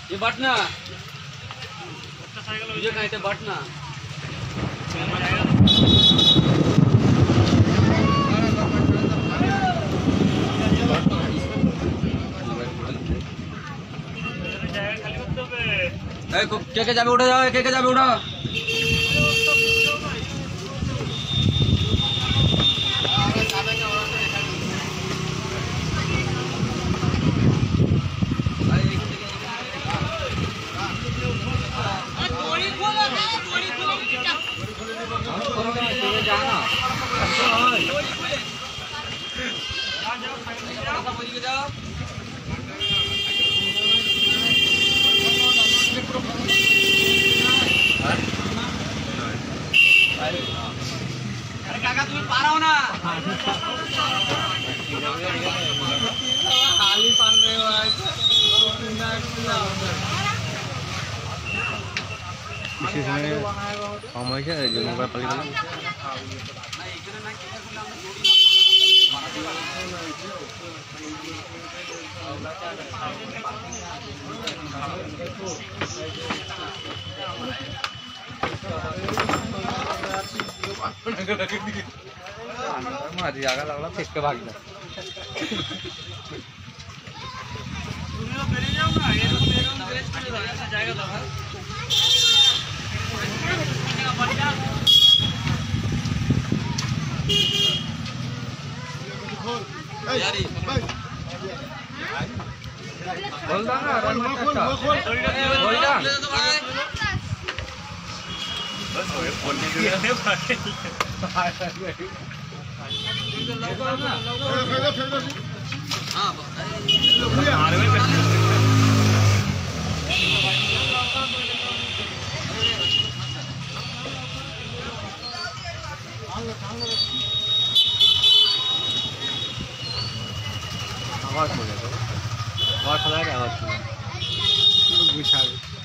ये बाट ना तुझे कहीं थे बाट ना क्या जाबे उठा जाओ क्या जाबे उठा काका तुम्हें पा रहा हो ना खाली पान रहे हो इसी समय समय क्या है जो मोबाइल पाली वाला मारी जागा लागला फेंक के भाग गया बोल ना बस बोलने के लिए आवाज बोले तो आवाज खड़ा है आवाज गुच्छा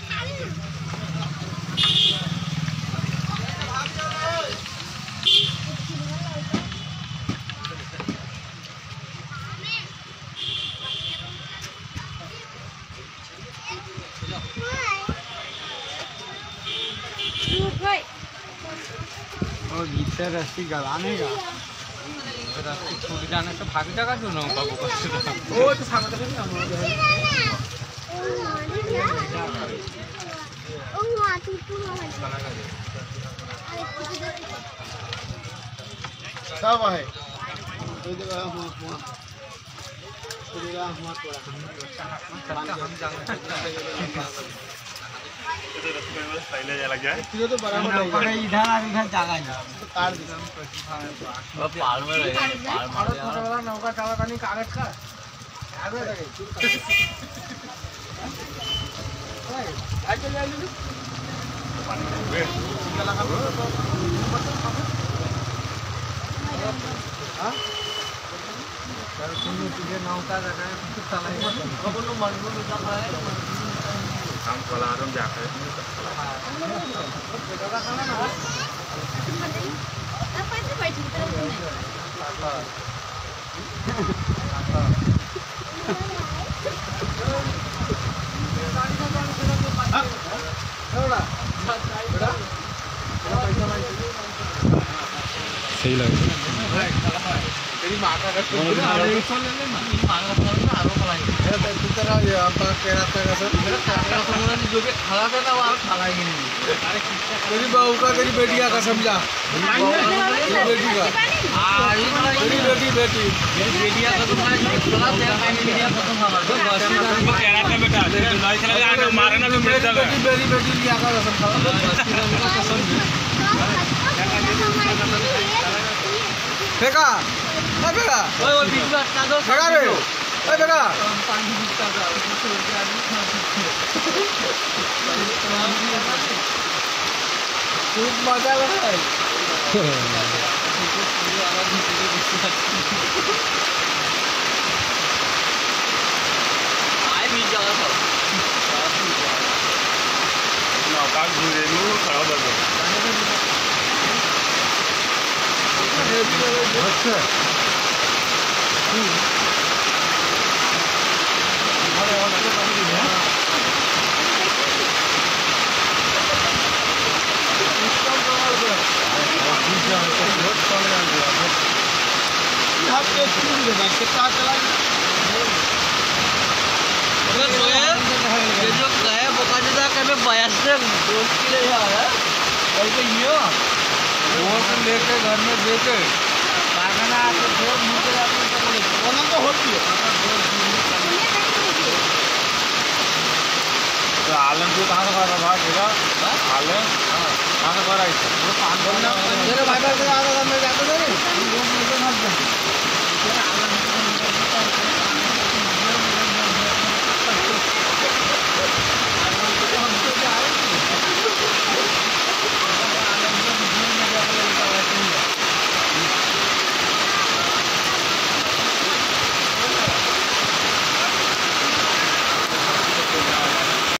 और गीता रस्सी गलाने का रास्ते छूट जाने से भाग जाएगा जो ना बाबू को ओ तो भाग तो नहीं हम ओ वहां तू सब है कोई जगह हम पहले जा लग जाए तो बराबर इधर आ इधर जागा है तो काट दे अब पाल में रहेगा पाल मार छोटा वाला नौका चावा का नहीं कागज का आगे लगे ओए आज चल ले पानी वे लगा हां सर तुझे नौका का है कुछ साला है कबनो मनगो में जा रहा है हम कलारम जाकर सही लगे तेरी माँ का तू तरह ये आपका केरा तक सर जो कि खड़ा करना वो खड़ा ही नहीं तेरी बहू का तेरी बेटिया का समझा बेटी का तेरी बेटी मेरी बेटिया का तो खड़ा तेरा बेटिया का तो केरा का बेटा नहीं चला जाए मारना भी मिल जाएगा मेरी बेटी लिया का कसम फेंका फेंका ओए वो बीच में अटका दो फेंका रे ओए फेंका पानी बीचता था उसको छोड़ के आदमी खूब मजा आ रहा है आए बीच जाओ सब नौका घूरे नु खड़ा कर दो अच्छा अरे और पानी कितना चला ये जो गए बोकाजदा के में 82 दोस्त के लिए आया ऐसे ये वो से लेके घर में देके कारखाना आके फिर मुझे जाते हैं बोले कोना तो होती है तो आलम जो कहां से कर रहा भाई तेरा आलम कहां से कर रहा है वो 5 मेरे भाई का आधा मैं जाता था नहीं वो मुझे मत